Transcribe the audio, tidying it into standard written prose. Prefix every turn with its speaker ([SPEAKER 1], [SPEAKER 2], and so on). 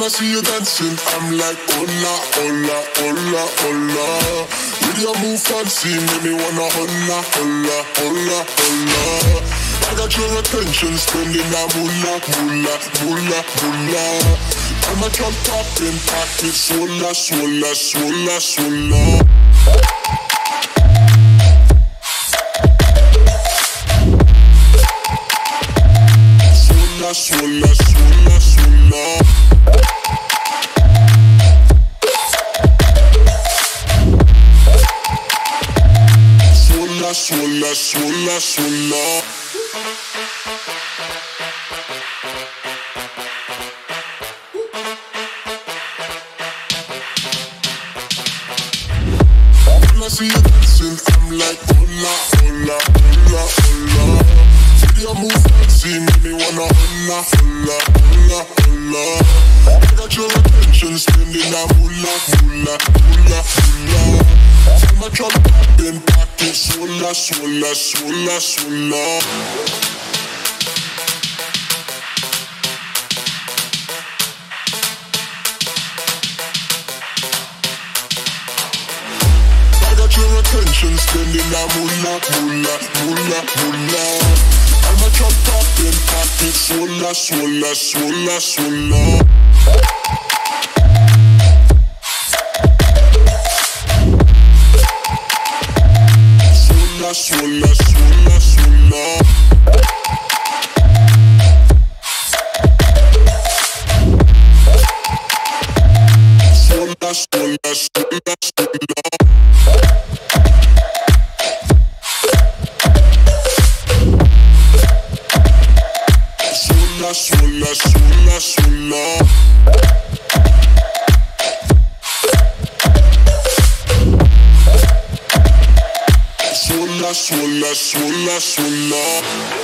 [SPEAKER 1] I see you dancing, I'm like, hola, hola, hola, hola. With your move fancy, make me wanna hola, hola, hola, hola. I got your attention, spending that moolah, moolah, moolah, moolah. I'm a drop popping, pocket, swolla, swolla, swolla, swolla. Swolla, swolla, swolla. Swolla, swolla, swolla, swolla. When I see you dancing, I'm like, hola, hola, hola, hola. Your move fancy, make me wanna holla, holla, holla, holla. I got your attention, spending that moolah, moolah, moolah, moolah. I'm a drop poppin', pocket, swolla, swolla, swolla, swolla. I got your attention, spending that moolah, moolah, moolah, moolah. I'm a drop poppin', pocket, swolla, swolla, swolla, swolla. Swolla, swolla, swolla, swolla. Swolla, swolla, swolla, swolla. Swolla, swolla, swolla. Swolla, swolla, swolla, swolla.